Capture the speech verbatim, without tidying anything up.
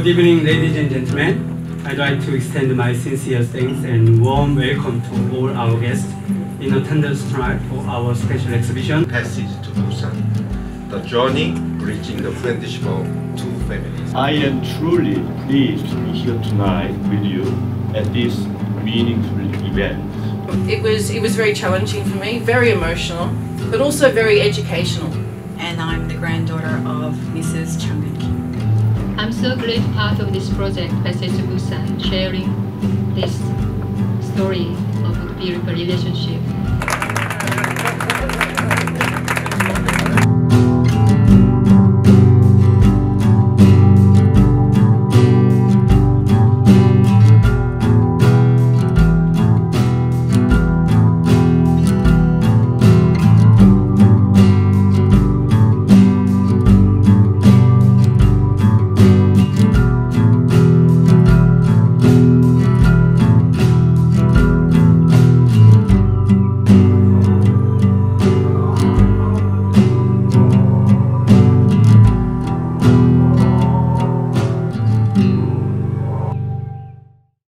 Good evening, ladies and gentlemen. I'd like to extend my sincere thanks and warm welcome to all our guests in attendance tonight for our special exhibition, Passage to Pusan, the journey reaching the friendship of two families. I am truly pleased to be here tonight with you at this meaningful event. It was, it was very challenging for me, very emotional, but also very educational. And I'm the granddaughter of Missus Chung and Kim. I'm so glad part of this project, Passage to Pusan, sharing this story of a beautiful relationship